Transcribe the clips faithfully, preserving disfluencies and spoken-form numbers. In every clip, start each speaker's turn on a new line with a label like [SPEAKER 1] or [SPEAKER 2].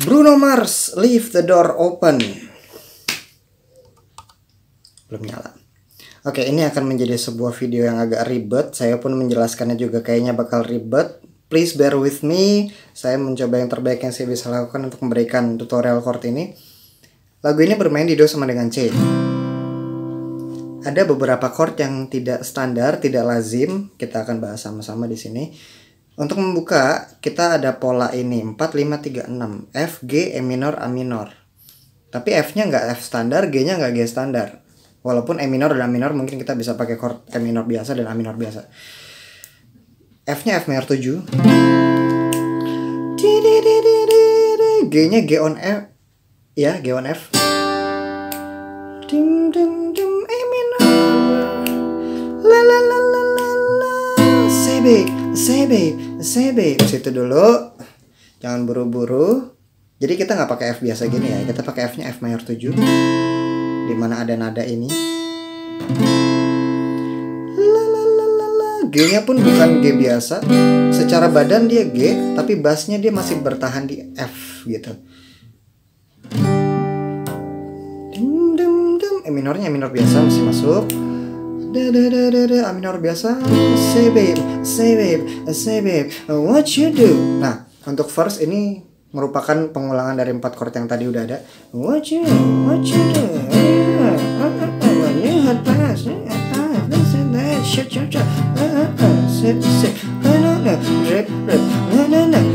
[SPEAKER 1] Bruno Mars, Leave the Door Open. Belum nyala. Oke, ini akan menjadi sebuah video yang agak ribet. Saya pun menjelaskannya juga kayaknya bakal ribet. Please bear with me. Saya mencoba yang terbaik yang saya bisa lakukan untuk memberikan tutorial chord ini. Lagu ini bermain di Do sama dengan C. Ada beberapa chord yang tidak standar, tidak lazim. Kita akan bahas sama-sama di sini. Untuk membuka, kita ada pola ini empat lima tiga enam, F, G, E minor, A minor. Tapi F-nya nggak F standar, G-nya nggak G standar. Walaupun E minor dan A minor mungkin kita bisa pakai chord E minor biasa dan A minor biasa. F-nya F minor tujuh. G-nya G on F. Ya, G on F. Dim dim dim E minor. La la la la la la. Say babe, say babe, say babe. Situ dulu. Jangan buru-buru. Jadi kita nggak pakai F biasa gini ya. Kita pakai F-nya F minor tujuh. Di mana ada nada ini. La la la la la. G-nya pun bukan G biasa. Secara badan dia G, tapi bassnya dia masih bertahan di F gitu. E minornya E minor biasa masih masuk. Da da da da da, A minor biasa. Say babe, say babe, say babe, what you do. Nah, untuk verse ini merupakan pengulangan dari empat chord yang tadi udah ada. What you, what you do. When you had passed, listen that shit, shit, shit. Sit, sit. No, no, rip, rip. No, no, no.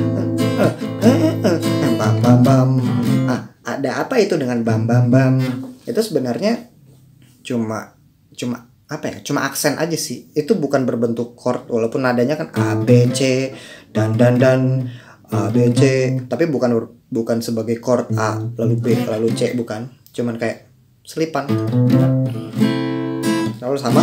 [SPEAKER 1] Bam, bam, bam. Ah, ada apa itu dengan bam, bam, bam? Itu sebenarnya cuma cuma apa ya? Cuma aksen aja sih. Itu bukan berbentuk chord walaupun nadanya kan A B C dan dan dan A B C, tapi bukan bukan sebagai chord A lalu B lalu C, bukan. Cuman kayak selipan. Lalu sama.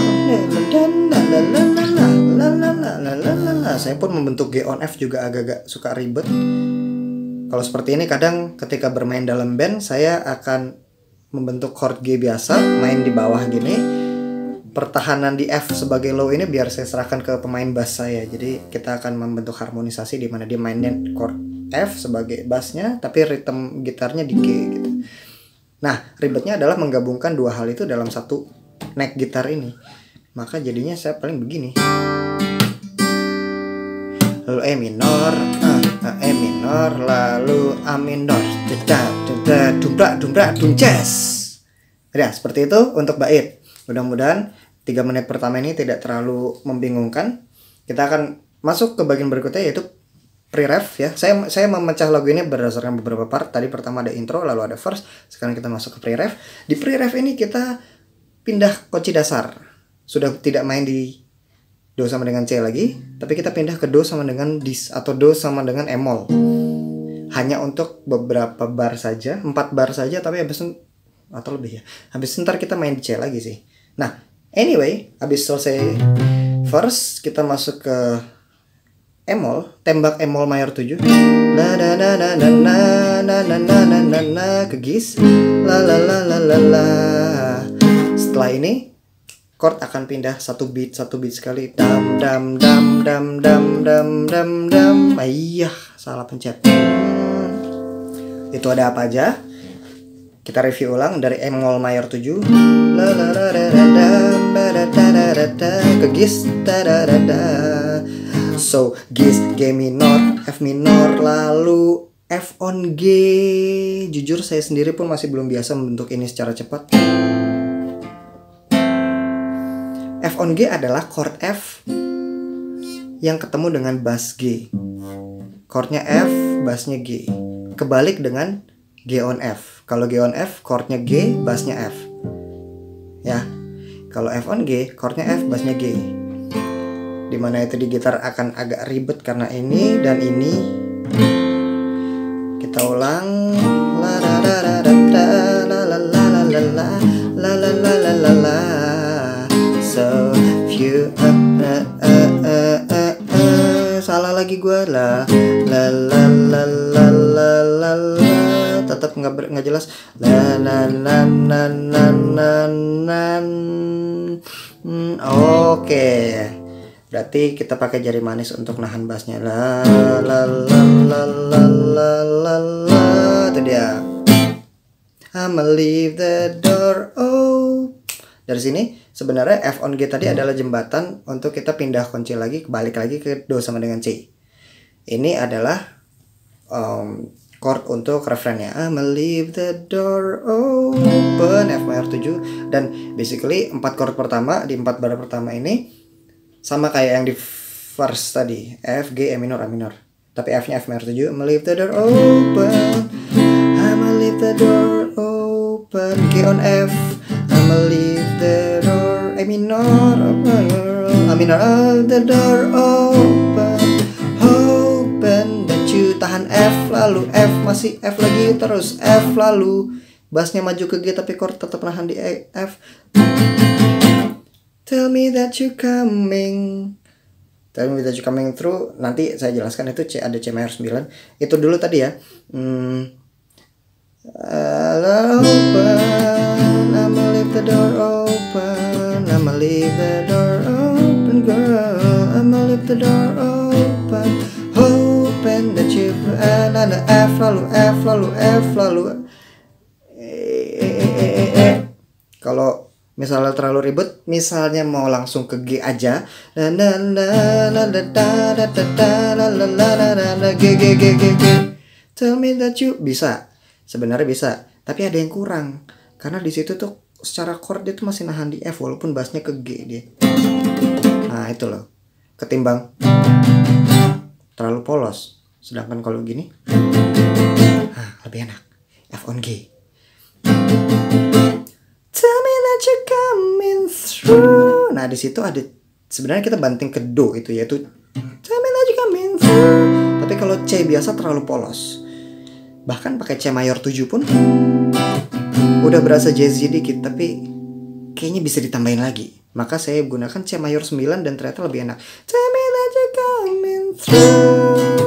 [SPEAKER 1] Saya pun membentuk G on F juga agak-agak suka ribet. Kalau seperti ini kadang ketika bermain dalam band saya akan membentuk chord G biasa, main di bawah gini. Pertahanan di F sebagai low ini biar saya serahkan ke pemain bass saya. Jadi kita akan membentuk harmonisasi di mana dia mainnya chord F sebagai bassnya, tapi ritme gitarnya di G gitu. Nah, ribetnya adalah menggabungkan dua hal itu dalam satu neck gitar ini. Maka jadinya saya paling begini. Lalu E minor, uh, E minor, lalu A minor, dumbrak, dumbrak, dumces. Ya, seperti itu untuk bait. Mudah-mudahan tiga menit pertama ini tidak terlalu membingungkan. Kita akan masuk ke bagian berikutnya yaitu pre-ref ya. Saya saya memecah lagu ini berdasarkan beberapa part. Tadi pertama ada intro, lalu ada verse. Sekarang kita masuk ke pre-ref. Di pre-ref ini kita pindah kunci dasar. Sudah tidak main di Do sama dengan C lagi, tapi kita pindah ke Do sama dengan Dis atau Do sama dengan E-mol. Hanya untuk beberapa bar saja, empat bar saja, tapi habis atau lebih ya. Habis ntar kita main di C lagi sih. Nah, anyway, habis selesai verse, kita masuk ke E-mol, tembak E-mol mayor tujuh. Na na na na na na na na na na na na ke Gis. La la la la la la. Setelah ini chord akan pindah satu beat satu beat sekali. Dam dam dam dam dam dam dam dam. Ayah, salah pencet. Hmm. Itu ada apa aja? Kita review ulang dari E-mol mayor tujuh. La la la la la la ke Gis. So, Gis, G minor, F minor, lalu F on G. Jujur saya sendiri pun masih belum biasa membentuk ini secara cepat. F on G adalah chord F yang ketemu dengan bass G. Chordnya F, bassnya G. Kebalik dengan G on F. Kalau G on F, chordnya G, bassnya F. Ya. Kalau F on G, chordnya F, bassnya G. Dimana itu di gitar akan agak ribet karena ini dan ini. Kita ulang. La la la la la la la la la la la la la la la la. So you uh, uh, uh, uh, uh, uh. Salah lagi gue lah. La la la la la la la. Tetap nggak nggak jelas. La la la la la la la. Hmm, oke. Okay. Berarti kita pakai jari manis untuk nahan bassnya. La la la la la la la la. dia. I'ma leave the door open. Dari sini sebenarnya F on G tadi adalah jembatan untuk kita pindah kunci lagi, balik lagi ke Do sama dengan C. Ini adalah um, chord untuk refrennya. I'ma leave the door open, F mayor tujuh. Dan basically empat chord pertama di empat bar pertama ini sama kayak yang di verse tadi, F, G, E minor, A minor. Tapi F-nya F mayor tujuh. I'ma leave the door open, I'ma leave the door open, G on F, I'ma leave the door, A minor, A minor, the door open, open, dan cu tahan F, lalu F, masih F lagi, terus F, lalu bassnya maju ke G tapi chord tetap nahan di F. Tell me that you coming, tell me that you coming through. Nanti saya jelaskan itu C, ada C mayor sembilan. Itu dulu tadi ya. Hmm. Open, I'ma leave the door open, I'ma leave the door open, girl, I'ma leave the door open, open that you, ada F lalu F lalu F lalu. Eh, eh, eh, eh, eh. Kalau misalnya terlalu ribet, misalnya mau langsung ke G aja, na na na na da da da da la la la la la G G G G G. Tell me that you, bisa, sebenarnya bisa, tapi ada yang kurang karena di situ tuh secara chord dia tuh masih nahan di F walaupun bassnya ke G dia. Nah itu loh, ketimbang terlalu polos. Sedangkan kalau gini, nah, lebih enak, F on G. Tell me that you're coming through. Nah di situ ada sebenarnya kita banting ke Do itu, yaitu tell me that you're coming through. Tapi kalau C biasa terlalu polos. Bahkan pakai C mayor tujuh pun udah berasa jazzy dikit, tapi kayaknya bisa ditambahin lagi. Maka saya gunakan C mayor sembilan dan ternyata lebih enak. Tell me that you're coming through.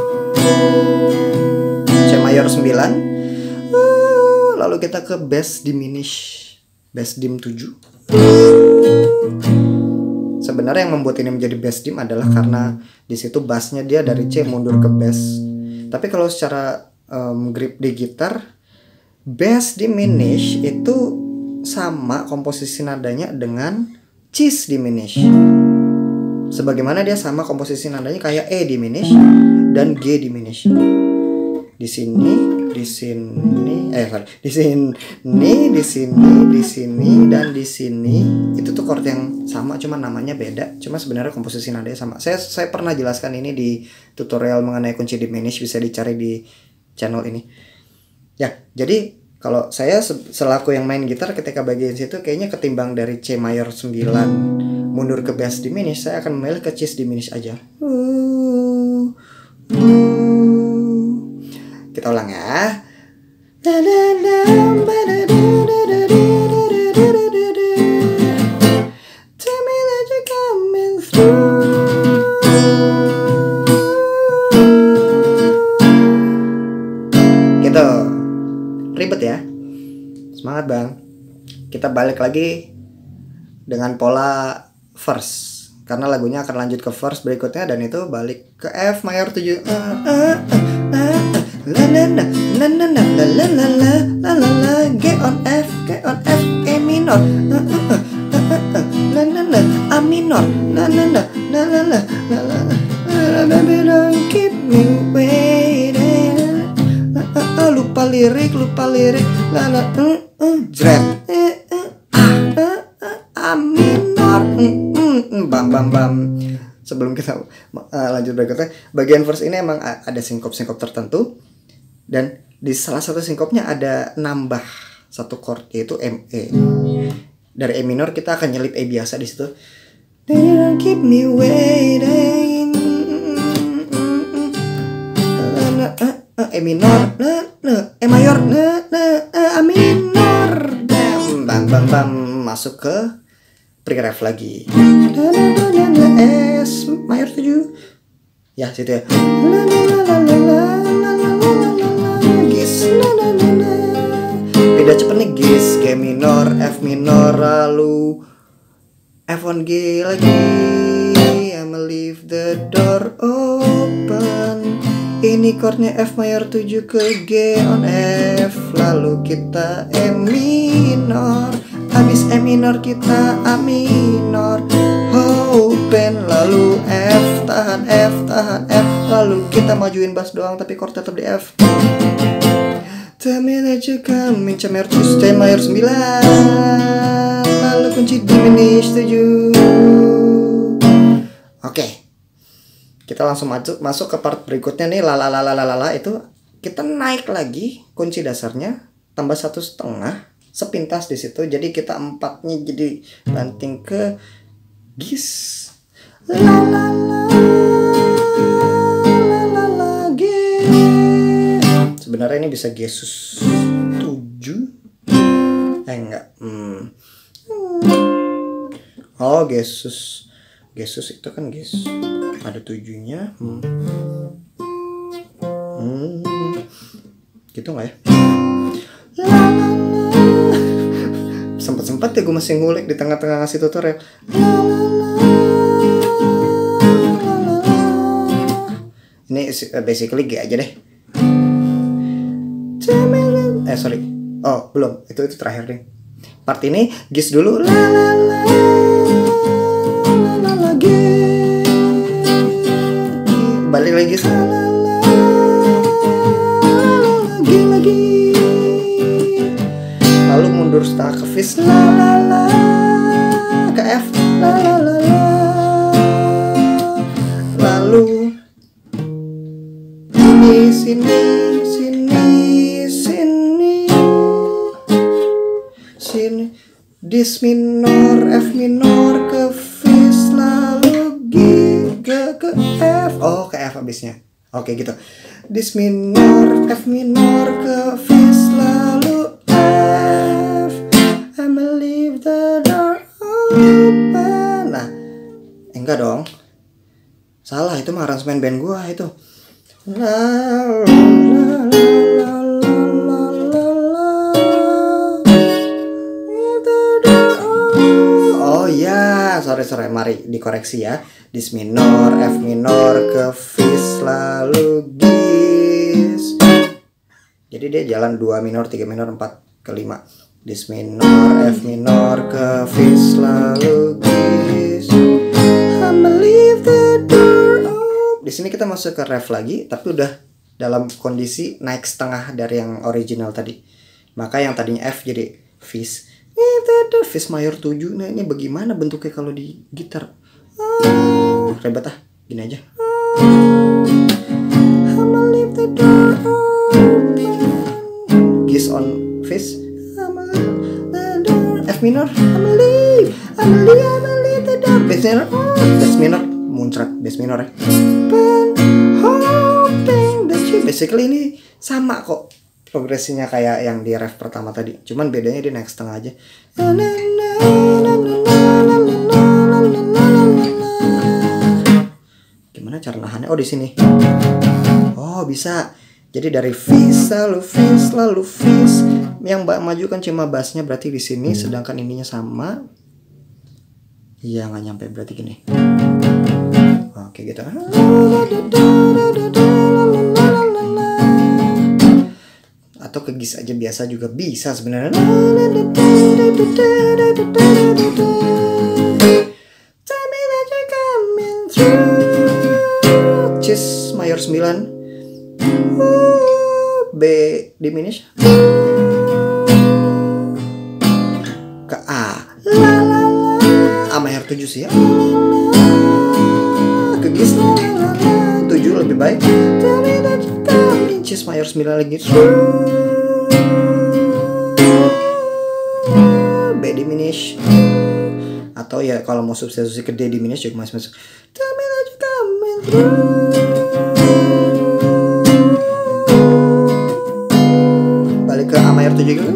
[SPEAKER 1] C mayor sembilan. Uh, lalu kita ke bass diminish. Bass dim tujuh. Sebenarnya yang membuat ini menjadi bass dim adalah karena di situ bassnya dia dari C mundur ke bass. Tapi kalau secara um, grip di gitar, bass diminish itu sama komposisi nadanya dengan cis diminish. Sebagaimana dia sama komposisi nadanya kayak E diminish dan G diminish. Di sini, di sini, eh sorry, di sini, di sini, di sini, dan di sini itu tuh chord yang sama, cuma namanya beda, cuma sebenarnya komposisi nadanya sama. Saya saya pernah jelaskan ini di tutorial mengenai kunci diminish, bisa dicari di channel ini. Ya, jadi kalau saya selaku yang main gitar ketika bagian situ kayaknya ketimbang dari C mayor sembilan mundur ke bass diminish, saya akan memilih ke cis diminish aja. Uh, uh. Kita ulang ya. Tell me that you're coming through. Gitu. Ribet ya. Semangat bang. Kita balik lagi dengan pola verse, karena lagunya akan lanjut ke verse berikutnya, dan itu balik ke F mayor tujuh. Uh, uh, uh, uh. La la la la la la la la la la la la la G on F, G on F, E minor, uh, uh, uh, uh, uh, la la la, A minor, la la la la la la la la la, baby don't keep me waiting, uh, uh, uh, lupa lirik, lupa lirik, la la, uh, uh, jret, uh, uh, ah, uh, uh, A minor, uh, uh, uh, bam bam bam. Sebelum kita uh, lanjut berikutnya, bagian verse ini emang ada sinkop-sinkop tertentu. Dan di salah satu sinkopnya ada nambah satu chord, yaitu M E. Dari E minor kita akan nyelip E biasa di situ. Keep me waiting. E minor, E mayor, A minor. Bam bam bam, masuk ke pre-ref lagi. S mayor tujuh. Ya, situ ya. Beda cepet nih, Gis, G minor, F minor, lalu F on G lagi. I'ma leave the door open, Ini chordnya F mayor tujuh ke G on F, lalu kita E minor, habis E minor kita A minor, open, lalu F, tahan F, tahan F, lalu kita majuin bass doang tapi chord tetap di F. Tell me that you coming, C mayor tujuh, C mayor sembilan, lalu kunci diminish tujuh. Oke, kita langsung masuk masuk ke part berikutnya nih, la la la la la la itu kita naik lagi kunci dasarnya tambah satu setengah sepintas di situ, jadi kita empatnya jadi banting ke gis. La la la la la la G. Sebenarnya ini bisa Gesus tujuh. Eh enggak. Hmm. Oh, Gesus. Gesus itu kan Ges. Ada tujuhnya. Hmm. Hmm. Gitu enggak ya? La la la. Sempat-sempat ya gue masih ngulik di tengah-tengah ngasih tutorial. La la la. Ini basically G aja deh. Eh sorry, oh belum, itu itu terakhir deh. Part ini gis dulu. La la la la la G. Balik lagi. La la la lagi lagi. Lalu mundur setengah ke Fis. La la la ke F. La la la la. Lalu ini sini sini sini sini dis minor F minor ke Fis, lalu G ke ke F. Oh, ke F habisnya. Oke gitu. Dis minor F minor ke Fis, lalu F. I'ma leave the door open. Nah, enggak dong. Salah, itu mah aransemen band gua itu. La la la la la la la. Oh ya, sorry sorry, mari dikoreksi ya. Dis minor F minor ke Fis, lalu gis. Jadi dia jalan dua minor, tiga minor, empat ke lima. Dis minor F minor ke Fis, lalu gis. I'ma leave the door. Di sini kita masuk ke ref lagi, tapi udah dalam kondisi naik setengah dari yang original tadi. Maka yang tadinya F jadi Fis. Ini Fis mayor tujuh. Nah, ini bagaimana bentuknya kalau di gitar? Ah, ribet ah, gini aja. I'ma leave the door open. Gis on Fis. I'ma leave the door. F minor. I'ma leave. I'ma leave. I'ma leave the door. Bass minor. Bass minor. Muncrat bass minor ya. Basically ini sama kok progresinya kayak yang di ref pertama tadi, cuman bedanya dia naik setengah aja. Gimana cara nahannya? Oh di sini. Oh bisa. Jadi dari Fis lalu Fis lalu Fis. Yang mbak maju kan cuma bassnya, berarti di sini, sedangkan ininya sama. Iya nggak nyampe, berarti gini. Oke gitu. Atau ke gis aja biasa juga bisa sebenarnya. Cis mayor sembilan, B diminish ke A. A mayor tujuh sih ya. Ke gis tujuh lebih baik. Cis mayor sembilan lagi. B diminish. Atau ya kalau mau substitusi ke D diminish juga masih masuk. Balik ke A mayor tujuh gitu.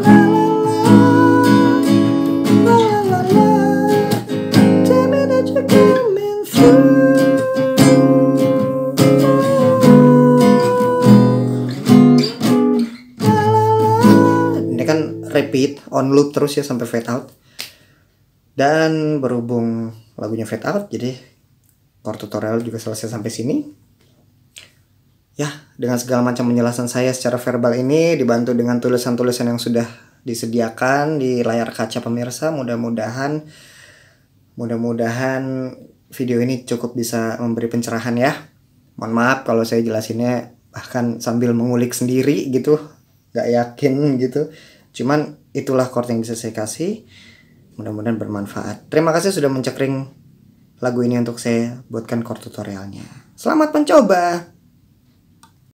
[SPEAKER 1] Repeat on loop terus ya sampai fade out. Dan berhubung lagunya fade out, jadi core tutorial juga selesai sampai sini. Ya, dengan segala macam penjelasan saya secara verbal ini dibantu dengan tulisan-tulisan yang sudah disediakan di layar kaca pemirsa, mudah-mudahan mudah-mudahan video ini cukup bisa memberi pencerahan ya. Mohon maaf kalau saya jelasinnya bahkan sambil mengulik sendiri gitu, gak yakin gitu. Cuman itulah chord yang bisa saya kasih. Mudah-mudahan bermanfaat. Terima kasih sudah mencekring lagu ini untuk saya buatkan chord tutorialnya. Selamat mencoba.